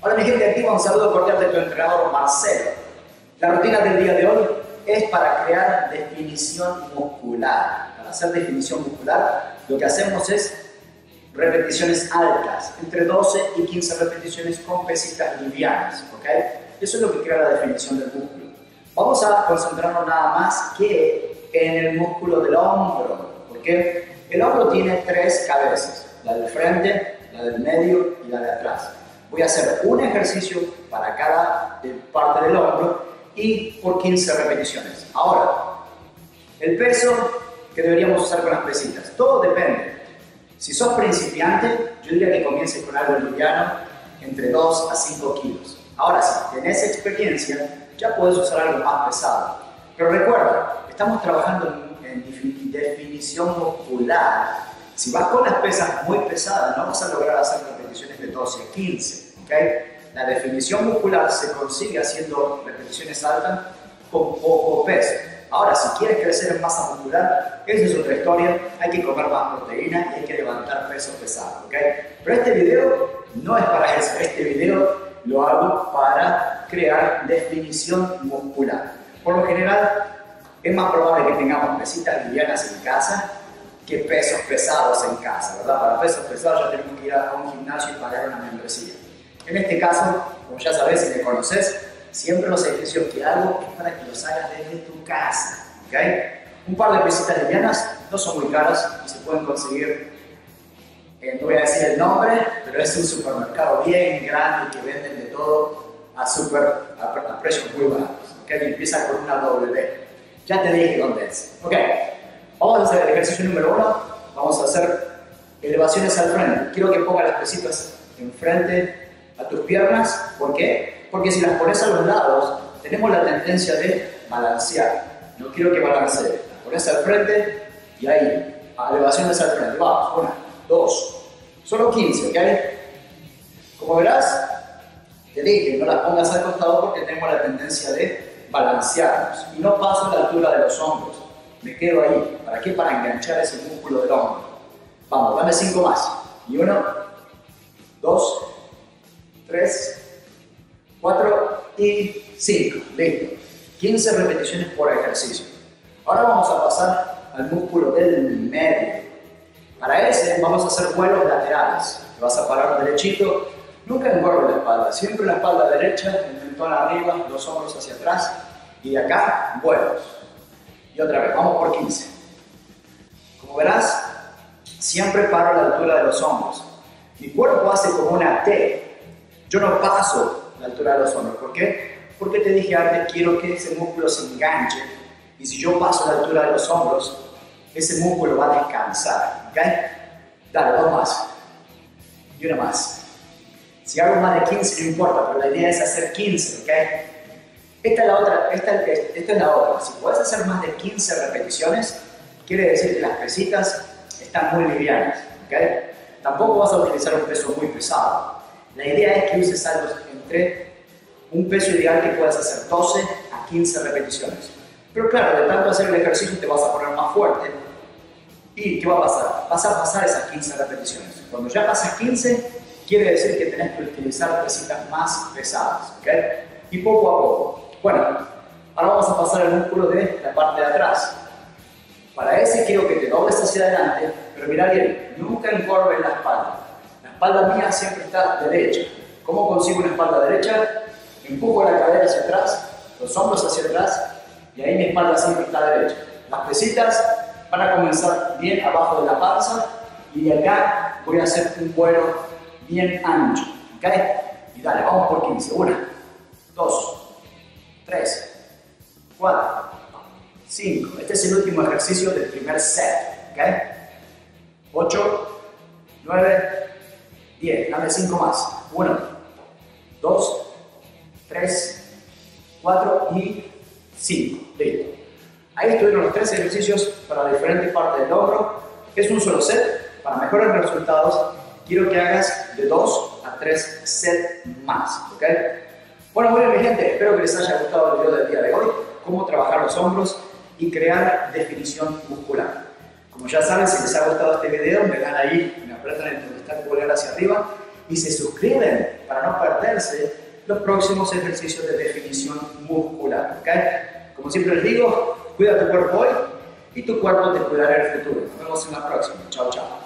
Hola mi gente, aquí un saludo cordial de tu entrenador Marcelo. La rutina del día de hoy es para crear definición muscular. Para hacer definición muscular, lo que hacemos es repeticiones altas, entre 12 y 15 repeticiones con pesitas livianas, ¿ok? Eso es lo que crea la definición del músculo. Vamos a concentrarnos nada más que en el músculo del hombro, porque el hombro tiene tres cabezas, la del frente, la del medio y la de atrás. Voy a hacer un ejercicio para cada parte del hombro y por 15 repeticiones. Ahora, el peso que deberíamos usar con las pesitas, todo depende. Si sos principiante, yo diría que comiences con algo liviano, entre 2 a 5 kilos. Ahora, si tenés experiencia, ya puedes usar algo más pesado. Pero recuerda, estamos trabajando en definición muscular. Si vas con las pesas muy pesadas, no vas a lograr hacer repeticiones de 12 a 15. ¿Okay? La definición muscular se consigue haciendo repeticiones altas con poco peso. Ahora, si quieres crecer en masa muscular, esa es otra historia. Hay que comer más proteína y hay que levantar pesos pesados. ¿Okay? Pero este video no es para eso. Este video lo hago para crear definición muscular. Por lo general, es más probable que tengamos pesitas livianas en casa que pesos pesados en casa, ¿verdad? Para pesos pesados ya tenemos que ir a un gimnasio y pagar una membresía. En este caso, como ya sabes, si me conoces, siempre los ejercicios que hago es para que los hagas desde tu casa, ¿ok? Un par de pesitas livianas no son muy caras y se pueden conseguir, no voy a decir el nombre, pero es un supermercado bien grande que venden de todo a precios muy baratos, ¿ok? Y empieza con una W. Ya te dije dónde es, ¿ok? Vamos a hacer el ejercicio número 1, vamos a hacer elevaciones al frente. Quiero que pongas las pesitas enfrente a tus piernas. ¿Por qué? Porque si las pones a los lados, tenemos la tendencia de balancear. No quiero que balancees. Las pones al frente y ahí, elevaciones al frente. Vamos, 1, 2, solo 15, ¿ok? Como verás, te dije, no las pongas al costado porque tenemos la tendencia de balancearnos. Y no paso a la altura de los hombros. Me quedo ahí. ¿Para qué? Para enganchar ese músculo del hombro. Vamos, dame 5 más. Y 1, 2, 3, 4 y 5. Listo. 15 repeticiones por ejercicio. Ahora vamos a pasar al músculo del medio. Para ese vamos a hacer vuelos laterales. Te vas a parar derechito. Nunca envuelve la espalda. Siempre la espalda derecha, el mentón arriba, los hombros hacia atrás. Y de acá, vuelos. Y otra vez, vamos por 15. Como verás, siempre paro a la altura de los hombros. Mi cuerpo hace como una T. Yo no paso la altura de los hombros. ¿Por qué? Porque te dije antes, quiero que ese músculo se enganche. Y si yo paso la altura de los hombros, ese músculo va a descansar. ¿Ok? Dale, 2 más. Y 1 más. Si hago más de 15 no importa, pero la idea es hacer 15. ¿Ok? Esta es la otra. Si puedes hacer más de 15 repeticiones, quiere decir que las pesitas están muy livianas. ¿Okay? Tampoco vas a utilizar un peso muy pesado. La idea es que uses algo entre un peso ideal que puedas hacer 12 a 15 repeticiones. Pero claro, de tanto hacer el ejercicio te vas a poner más fuerte. ¿Y qué va a pasar? Vas a pasar esas 15 repeticiones. Cuando ya pasas 15, quiere decir que tenés que utilizar pesitas más pesadas. ¿Okay? Y poco a poco. Bueno, ahora vamos a pasar al músculo de la parte de atrás. Para ese quiero que te dobles hacia adelante, pero mira bien, nunca encorves la espalda. La espalda mía siempre está derecha. ¿Cómo consigo una espalda derecha? Empujo la cadera hacia atrás, los hombros hacia atrás, y ahí mi espalda siempre está derecha. Las pesitas van a comenzar bien abajo de la panza, y de acá voy a hacer un vuelo bien ancho. ¿Ok? Y dale, vamos por 15. 1, 2, 3, 4, 5. Este es el último ejercicio del primer set. ¿Ok? 8, 9, 10. Dame 5 más. 1, 2, 3, 4 y 5. Listo. Ahí estuvieron los 3 ejercicios para diferentes partes del hombro. Es un solo set. Para mejores resultados, quiero que hagas de 2 a 3 sets más. ¿Ok? Bueno, muy bien mi gente, espero que les haya gustado el video del día de hoy, cómo trabajar los hombros y crear definición muscular. Como ya saben, si les ha gustado este video, me dan ahí, me apretan donde está el pulgar hacia arriba y se suscriben para no perderse los próximos ejercicios de definición muscular. ¿Okay? Como siempre les digo, cuida tu cuerpo hoy y tu cuerpo te cuidará en el futuro. Nos vemos en la próxima. Chao, chao.